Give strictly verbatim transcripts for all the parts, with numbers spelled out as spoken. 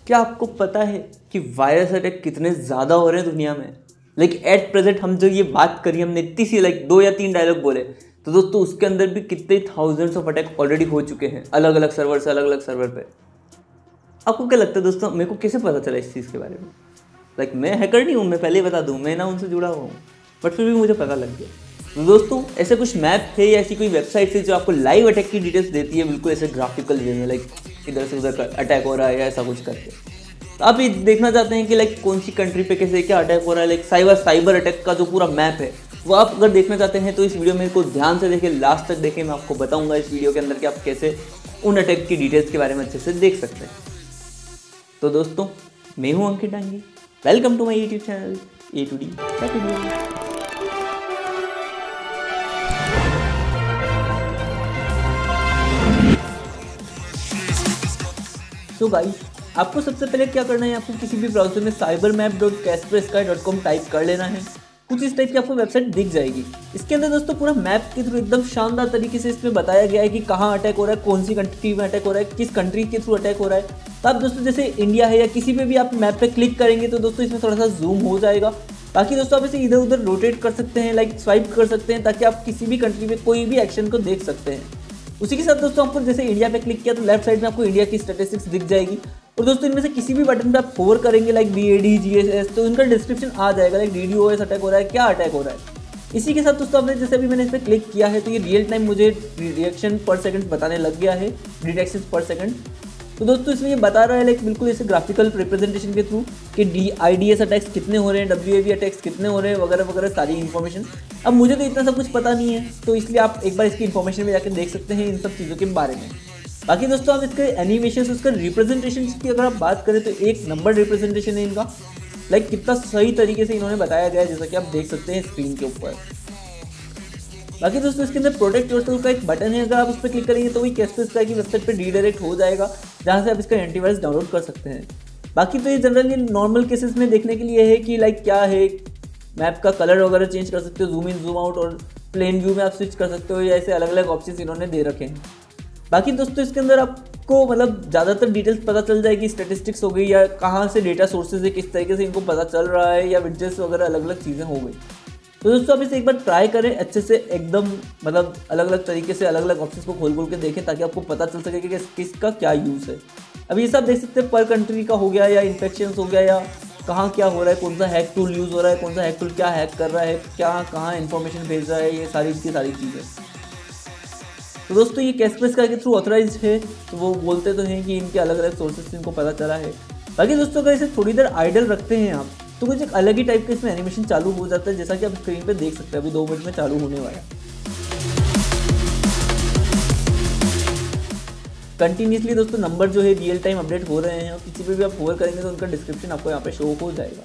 क्या आपको पता है कि वायरस अटैक कितने ज़्यादा हो रहे हैं दुनिया में? लाइक एट प्रेजेंट हम जो ये बात करी, हमने इतनी सी लाइक दो या तीन डायलॉग बोले, तो दोस्तों उसके अंदर भी कितने थाउजेंड्स ऑफ अटैक ऑलरेडी हो चुके हैं अलग अलग सर्वर से, अलग अलग सर्वर पे। आपको क्या लगता है दोस्तों, मेरे को कैसे पता चला इस चीज़ के बारे में? लाइक मैं हैकर नहीं हूँ, मैं पहले ही बता दूँ, मैं ना उनसे जुड़ा हुआ हूँ, बट फिर भी मुझे पता लग गया। तो दोस्तों ऐसे कुछ मैप थे या ऐसी कोई वेबसाइट है जो आपको लाइव अटैक की डिटेल्स देती है, बिल्कुल ऐसे ग्राफिकल वे में, लाइक इधर से उधर अटैक हो रहा है या ऐसा कुछ करके। तो आप ये देखना चाहते हैं कि लाइक कौन सी कंट्री पे कैसे क्या अटैक हो रहा है, लाइक साइबर साइबर अटैक का जो पूरा मैप है वो आप अगर देखना चाहते हैं तो इस वीडियो में को ध्यान से देखें, लास्ट तक देखें। मैं आपको बताऊंगा इस वीडियो के अंदर कि आप कैसे उन अटैक की डिटेल्स के बारे में अच्छे से देख सकते हैं। तो दोस्तों मैं हूं Ankit Dangi, welcome to my YouTube channel A to D. तो गाइस आपको सबसे पहले क्या करना है, आपको किसी भी ब्राउजर में cyber map dot Kaspersky dot com type कर लेना है। कुछ इस टाइप की आपको वेबसाइट दिख जाएगी। इसके अंदर दोस्तों पूरा मैप के थ्रू एकदम शानदार तरीके से इसमें बताया गया है कि कहाँ अटैक हो रहा है, कौन सी कंट्री में अटैक हो रहा है, किस कंट्री के थ्रू अटैक हो रहा है। तो आप दोस्तों जैसे इंडिया है या किसी पे भी आप मैप पे क्लिक करेंगे तो दोस्तों इसमें थोड़ा सा जूम हो जाएगा। बाकी दोस्तों आप इसे इधर उधर रोटेट कर सकते हैं, लाइक स्वाइप कर सकते हैं, ताकि आप किसी भी कंट्री में कोई भी एक्शन को देख सकते हैं। उसी के साथ दोस्तों आपको जैसे इंडिया पे क्लिक किया तो लेफ्ट साइड में आपको इंडिया की स्टैटिस्टिक्स दिख जाएगी। और दोस्तों इनमें से किसी भी बटन पे आप होवर करेंगे, like B A D G S S, तो इनका डिस्क्रिप्शन आ जाएगा, like D D O S attack हो रहा है, क्या अटैक हो रहा है। इसी के साथ दोस्तों आपने जैसे अभी मैंने इस पर क्लिक किया है तो ये रियल टाइम मुझे रिएक्शन पर सेकंड बताने लग गया है, डिटेक्शन पर सेकंड। तो दोस्तों इसमें ये बता रहा है लाइक बिल्कुल ऐसे ग्राफिकल रिप्रेजेंटेशन के थ्रू कि D I D S attacks कितने हो रहे हैं, डब्ल्यू ए वी अटैक्स कितने हो रहे हैं, वगैरह वगैरह सारी इन्फॉर्मेशन। अब मुझे तो इतना सब कुछ पता नहीं है, तो इसलिए आप एक बार इसकी इन्फॉर्मेशन में जाकर देख सकते हैं इन सब चीज़ों के बारे में। बाकी दोस्तों आप इसके एनिमेशन, उसका रिप्रेजेंटेशन की अगर आप बात करें तो एक नंबर रिप्रेजेंटेशन है इनका। लाइक कितना सही तरीके से इन्होंने बताया गया है, जैसा कि आप देख सकते हैं स्क्रीन के ऊपर। बाकी दोस्तों इसके अंदर प्रोटेक्ट योरसेल्फ का एक बटन है, अगर आप उस पर क्लिक करेंगे तो वही कैस्परस्काई की वेबसाइट पर रीडायरेक्ट हो जाएगा, जहाँ से आप इसका एंटीवायरस डाउनलोड कर सकते हैं। बाकी तो ये जनरली नॉर्मल केसेस में देखने के लिए है कि लाइक क्या है, मैप का कलर वगैरह चेंज कर सकते हो, जूम इन जूम आउट, और प्लेन व्यू में आप स्विच कर सकते हो, या ऐसे अलग अलग ऑप्शन इन्होंने दे रखे हैं। बाकी दोस्तों इसके अंदर आपको मतलब ज़्यादातर डिटेल्स पता चल जाएगी, स्टैटिस्टिक्स हो गई या कहाँ से डेटा सोर्सेज है, किस तरीके से इनको पता चल रहा है, या विडजेट्स वगैरह अलग अलग चीज़ें हो गई। तो दोस्तों आप इसे एक बार ट्राई करें अच्छे से, एकदम मतलब अलग अलग तरीके से अलग अलग ऑप्शंस को खोल खोल के देखें, ताकि आपको पता चल सके कि किस किसका क्या यूज़ है। अब ये सब देख सकते हैं, पर कंट्री का हो गया, या इन्फेक्शन हो गया, या कहाँ क्या हो रहा है, कौन सा हैक टूल यूज़ हो रहा है, कौन सा हैक टूल क्या हैक कर रहा है, क्या कहाँ इन्फॉर्मेशन भेज रहा है, ये सारी की सारी चीज़ें। तो दोस्तों ये कैस्परस्काई के थ्रू ऑथराइज्ड है, तो वो बोलते तो हैं कि इनके अलग अलग सोर्सेज से इनको पता चला है। बाकी दोस्तों अगर इसे थोड़ी देर आइडल रखते हैं आप तो कुछ एक अलग ही टाइप का इसमें एनिमेशन चालू हो जाता है, जैसा कि आप स्क्रीन पे देख सकते हैं, अभी दो मिनट में चालू होने वाला है। कंटिन्यूसली दोस्तों नंबर जो है रियल टाइम अपडेट हो रहे हैं, और किसी पे भी आप होवर करेंगे तो उनका डिस्क्रिप्शन आपको यहाँ पे शो हो जाएगा।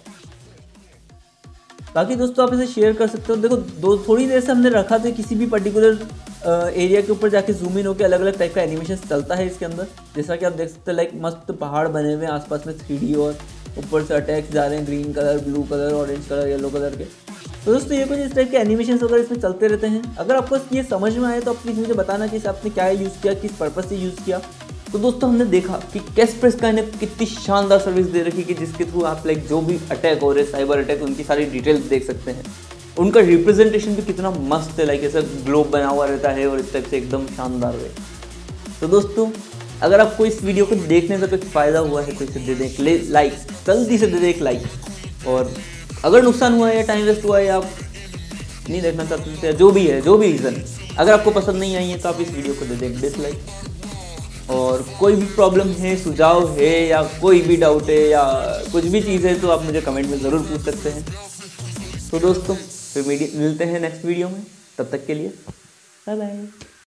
बाकी दोस्तों आप इसे शेयर कर सकते हो। देखो दो थोड़ी देर से हमने रखा था, किसी भी पर्टिकुलर एरिया के ऊपर जाके जूम इन होकर अलग अलग टाइप का एनिमेशन चलता है इसके अंदर, जैसा कि आप देख सकते हैं, लाइक मस्त पहाड़ बने हुए हैं आसपास में थ्री डी, और ऊपर से अटैक्स जा रहे हैं green colour, blue colour, orange colour, yellow colour के। तो दोस्तों ये कुछ इस टाइप के एनिमेशन वगैरह इसमें चलते रहते हैं। अगर आपको ये समझ में आए तो आप प्लीज़ मुझे बताना कि आपने क्या यूज़ किया, किस पर्पज़ से यूज़ किया। तो दोस्तों हमने देखा कि कैस्परस्काई ने कितनी शानदार सर्विस दे रखी कि जिसके थ्रू आप लाइक जो भी अटैक हो रहे हैं, साइबर अटैक, उनकी सारी डिटेल्स देख सकते हैं। उनका रिप्रेजेंटेशन भी कितना मस्त है, लाइक ऐसा ग्लोब बना हुआ रहता है और इस टाइप से एकदम शानदार है। तो दोस्तों अगर आपको इस वीडियो को देखने से कुछ फ़ायदा हुआ है तो इसे दे दें एक लाइक, जल्दी से दे दें एक लाइक। और अगर नुकसान हुआ है या टाइम वेस्ट हुआ है या आप नहीं देखना चाहते, जो भी है, जो भी रीज़न, अगर आपको पसंद नहीं आई है तो आप इस वीडियो को दे दें डिसलाइक। और कोई भी प्रॉब्लम है, सुझाव है, या कोई भी डाउट है, या कुछ भी चीज़ है, तो आप मुझे कमेंट में ज़रूर पूछ सकते हैं। तो दोस्तों फिर मिलते हैं नेक्स्ट वीडियो में, तब तक के लिए बाय बाय।